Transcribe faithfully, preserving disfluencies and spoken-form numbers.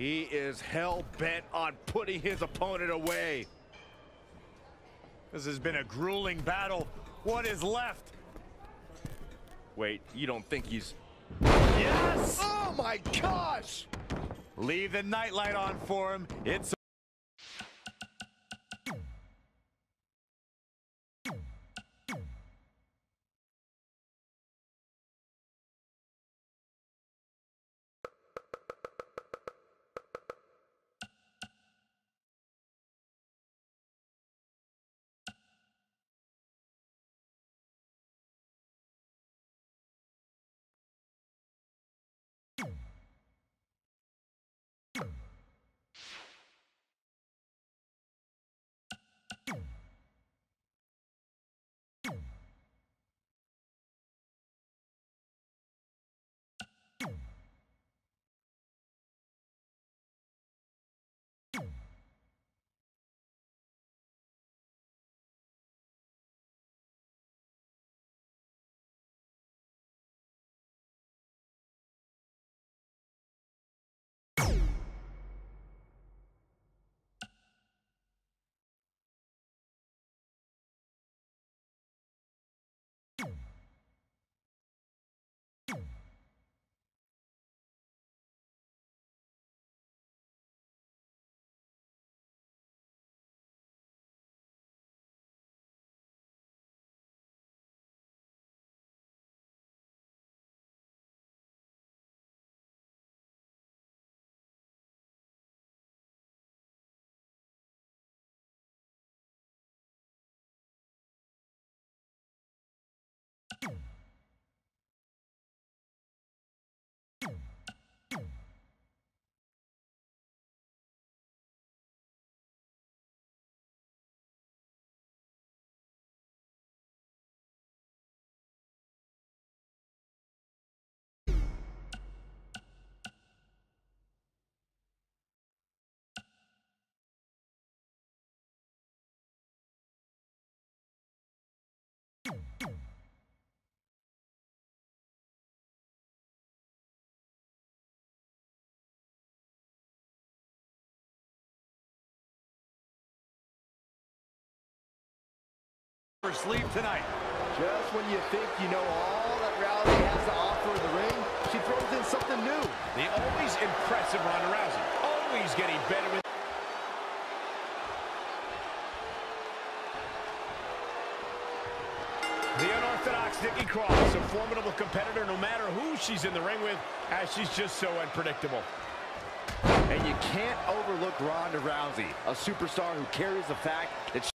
He is hell-bent on putting his opponent away. This has been a grueling battle. What is left? Wait, you don't think he's... Yes! Oh my gosh! Leave the nightlight on for him. It's... for sleep tonight. Just when you think you know all that Rousey has to offer in the ring, she throws in something new. The always impressive Ronda Rousey, always getting better with... The unorthodox Nikki Cross, a formidable competitor no matter who she's in the ring with, as she's just so unpredictable. And you can't overlook Ronda Rousey, a superstar who carries the fact that she